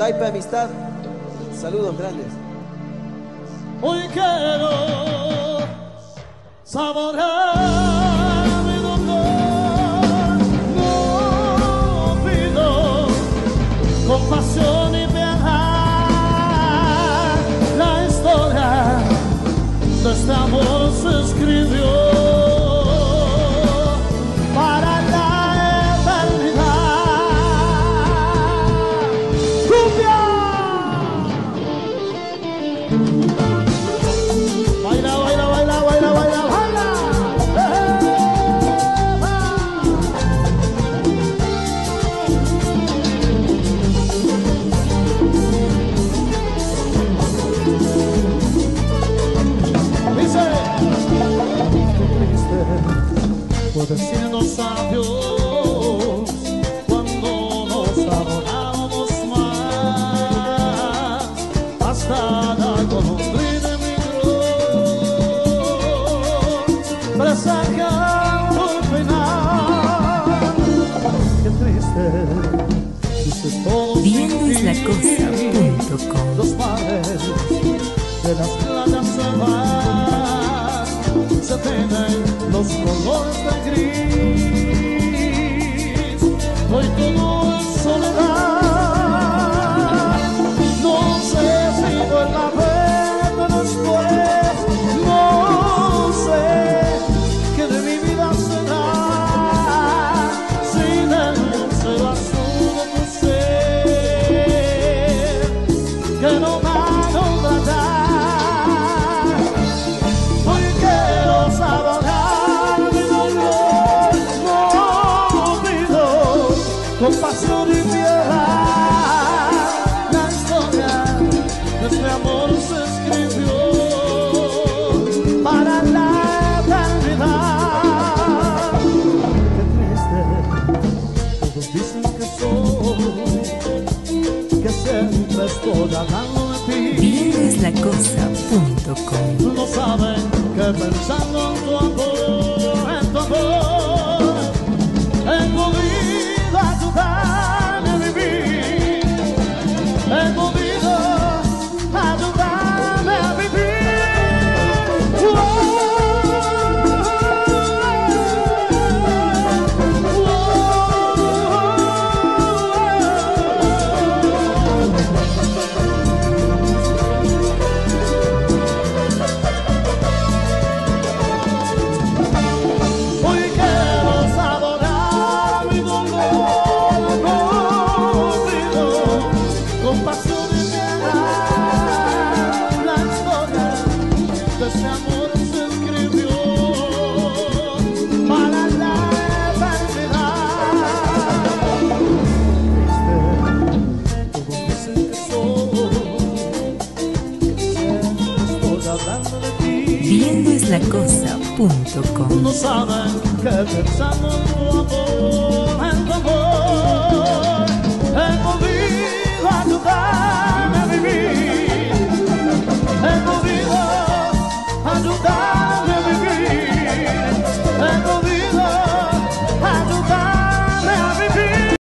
Taipa Amistad, saludos grandes. Hoy quiero saborear mi dolor, no pido compasión y piedad. La historia de este amor se escribió para la eternidad. ¡Cumbia! Baila, baila, baila, baila, baila, baila. Dice, qué triste fue decirnos adiós cuando nos adorábamos más, hasta la golondrina emigró, presagiando el final. Qué triste, dice todo. Viendoislacosa.com. Los mares de las playas se van, se tienen los colores de gris. Hoy todo es soledad. No sé si vuelva a verte después. No sé qué de mi vida será sin el cielo azul de tu ser, que no va a nombrar. Hoy quiero saborear mi dolor, no pido compasión y piedad. La historia de este amor se escribió para la eternidad. Qué triste, todos dicen que soy, que siempre estoy hablando de ti. Viendoislacosa.com. No saben que pensando en tu amor, he podido ayudarme a vivir, he podido ayudarme a vivir. Hoy quiero saborear mi dolor, no pido compasión y piedad. La historia de este amor se escribió para la eternidad. Todos dicen que soy, que siempre estoy hablando de ti. Viendoislacosa.com. No saben que pensando en tu amor